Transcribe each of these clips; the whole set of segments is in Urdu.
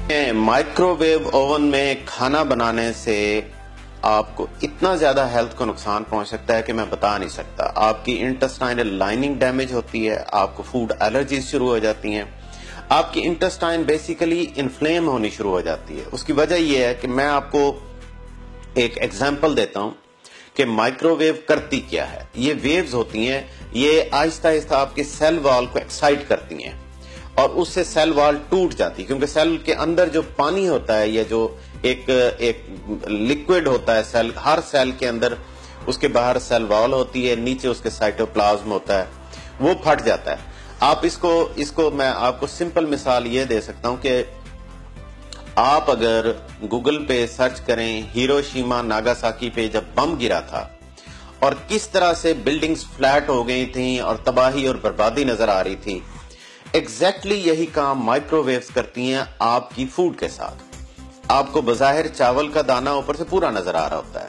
مائکرو ویو اوون میں کھانا بنانے سے آپ کو اتنا زیادہ ہیلتھ کو نقصان پہنچ سکتا ہے کہ میں بتا نہیں سکتا. آپ کی انٹسٹائنل لائننگ ڈیمیج ہوتی ہے, آپ کو فوڈ الرجیز شروع ہو جاتی ہیں, آپ کی انٹسٹائن بیسیکلی انفلیم ہونی شروع ہو جاتی ہے. اس کی وجہ یہ ہے کہ میں آپ کو ایک ایگزامپل دیتا ہوں کہ مائکرو ویو کرتی کیا ہے. یہ ویوز ہوتی ہیں, یہ آہستہ آہستہ آپ کے سیل وال کو ایکسائٹ کرتی ہیں اور اس سے سیل وال ٹوٹ جاتی ہے, کیونکہ سیل کے اندر جو پانی ہوتا ہے یا جو ایک لیکوڈ ہوتا ہے سیل, ہر سیل کے اندر اس کے باہر سیل وال ہوتی ہے, نیچے اس کے سائٹوپلازم ہوتا ہے, وہ پھٹ جاتا ہے. آپ اس کو میں آپ کو سمپل مثال یہ دے سکتا ہوں کہ آپ اگر گوگل پہ سرچ کریں ہیروشیما ناگاساکی پہ جب بم گرا تھا اور کس طرح سے بلڈنگز فلیٹ ہو گئی تھیں اور تباہی اور بربادی نظر آ رہی تھی, ایگزیکٹلی یہی کام مائکرو ویوز کرتی ہیں آپ کی فوڈ کے ساتھ. آپ کو بظاہر چاول کا دانہ اوپر سے پورا نظر آ رہا ہوتا ہے,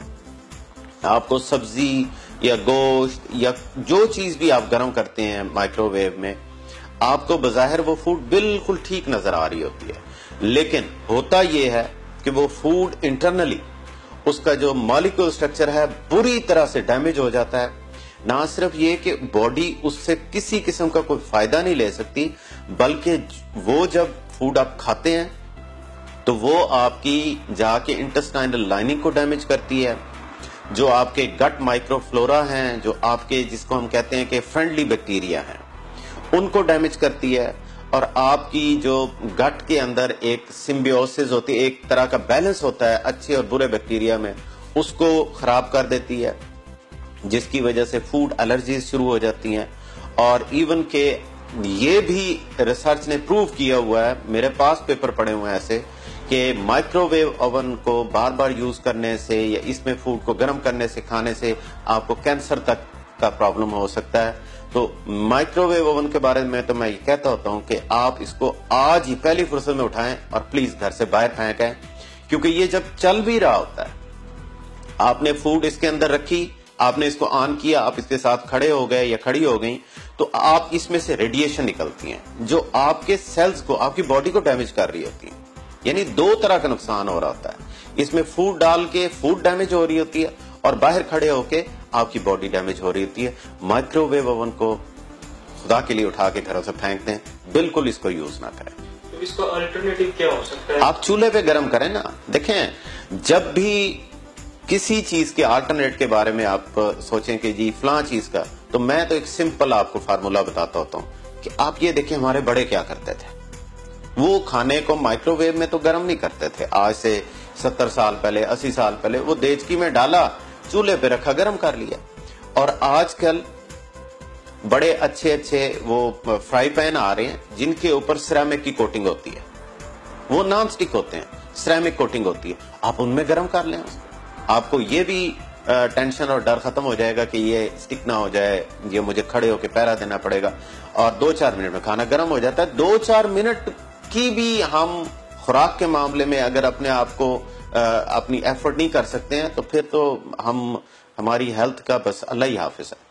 آپ کو سبزی یا گوشت یا جو چیز بھی آپ گرم کرتے ہیں مائکرو ویو میں, آپ کو بظاہر وہ فوڈ بالکل ٹھیک نظر آ رہی ہوتی ہے, لیکن ہوتا یہ ہے کہ وہ فوڈ انٹرنلی اس کا جو مالیکول سٹرکچر ہے بری طرح سے ڈیمیج ہو جاتا ہے. نہ صرف یہ کہ باڈی اس سے کسی قسم کا کوئی فائدہ نہیں لے سکتی, بلکہ وہ جب فوڈ آپ کھاتے ہیں تو وہ آپ کی جا کے انٹسٹائنل لائننگ کو ڈیمیج کرتی ہے, جو آپ کے گٹ مائکرو فلورا ہیں, جو آپ کے جس کو ہم کہتے ہیں کہ فرینڈلی بیکٹیریا ہیں, ان کو ڈیمیج کرتی ہے, اور آپ کی جو گٹ کے اندر ایک سمبیوسس ہوتی ہے, ایک طرح کا بیلنس ہوتا ہے اچھے اور برے بیکٹیریا میں, اس کو خراب کر دیتی ہے, جس کی وجہ سے فوڈ الرجیز شروع ہو جاتی ہیں. اور ایون کہ یہ بھی ریسرچ نے پروو کیا ہوا ہے, میرے پاس پیپر پڑے ہوئے ہیں ایسے, کہ مائکرو ویو اوون کو بار بار یوز کرنے سے یا اس میں فوڈ کو گرم کرنے سے کھانے سے آپ کو کینسر تک کا پرابلم ہو سکتا ہے. تو مائکرو ویو اوون کے بارے میں تو میں یہ کہتا ہوتا ہوں کہ آپ اس کو آج ہی پہلی فرصت میں اٹھائیں اور پلیز گھر سے باہر پھینکیں, کیونکہ یہ جب چل بھی رہا ہوتا ہے, آپ نے فوڈ اس کے اندر رکھی, آپ نے اس کو آن کیا, آپ اس کے ساتھ کھڑے ہو گئے یا کھڑی ہو گئیں, تو آپ اس میں سے ریڈیشن نکلتی ہیں جو آپ کے سیلز کو, آپ کی باڈی کو ڈیمیج کر رہی ہوتی ہیں. یعنی دو طرح کا نقصان ہو رہا ہوتا ہے, اس میں فوڈ ڈال کے فوڈ ڈیمیج ہو رہی ہوتی ہے اور باہر کھڑے ہو کے آپ کی باڈی ڈیمیج ہو رہی ہوتی ہے. مائکرو ویو اوون کو خدا کے لیے اٹھا کے گھروں سے پھینک دیں, بالکل اس کو یوز نہ کریں. اس کا الٹرنیٹو کیا ہو سکتا ہے؟ آپ چولہے پہ گرم کریں نا. دیکھیں, جب بھی کسی چیز کے آلٹرنیٹ کے بارے میں آپ سوچیں کہ جی فلاں چیز کا, تو میں تو ایک سمپل آپ کو فارمولا بتاتا ہوتا ہوں کہ آپ یہ دیکھیں ہمارے بڑے کیا کرتے تھے, وہ کھانے کو مائکرو ویو میں تو گرم نہیں کرتے تھے. آج سے 70 سال پہلے 80 سال پہلے وہ دیچکی میں ڈالا, چولہے پہ رکھا, گرم کر لیا. اور آج کل بڑے اچھے وہ فرائی پین آ رہے ہیں جن کے اوپر سیرامک کی کوٹنگ ہوتی ہے, وہ نان سٹک ہوتے ہیں, سیرامک کوٹنگ ہوتی ہے, آپ ان میں گرم کر لیں. آپ کو یہ بھی ٹینشن اور ڈر ختم ہو جائے گا کہ یہ سٹک نہ ہو جائے, یہ مجھے کھڑے ہو کے پہرا دینا پڑے گا, اور 2-4 منٹ میں کھانا گرم ہو جاتا ہے. 2-4 منٹ کی بھی ہم خوراک کے معاملے میں اگر اپنے آپ کو اپنی ایفرٹ نہیں کر سکتے ہیں, تو پھر تو ہماری ہیلتھ کا بس اللہ ہی حافظ ہے.